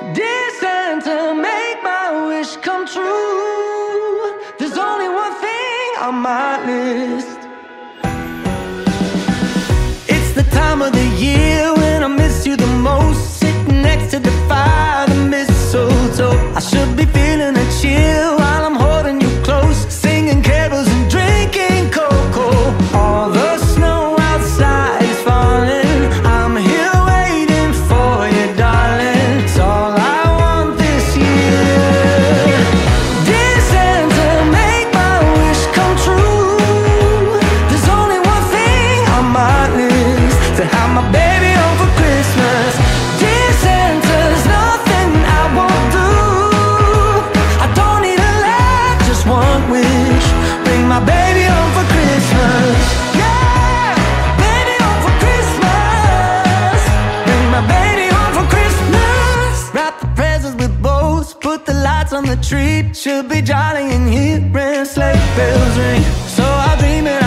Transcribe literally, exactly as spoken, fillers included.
Dear Santa, make my wish come true. There's only one thing on my list. It's the time of the year when I miss you the most. Sitting next to the fire, the mistletoe. I should be feeling a chill while I'm holding you close, singing carols and drinking cocoa. All the snow outside is falling. I'm here waiting for you, darling. It's all I want this year. Dear Santa, make my wish come true. There's only one thing on my list, to have my baby home for Christmas. Dear Santa, there's nothing I won't do. I don't need a lot, just one wish. Bring my baby home for Christmas. Yeah, baby home for Christmas. Bring my baby home for Christmas. Wrap the presents with bows, put the lights on the tree. Should be jolly in here and sleigh bells ring. So I'll dream it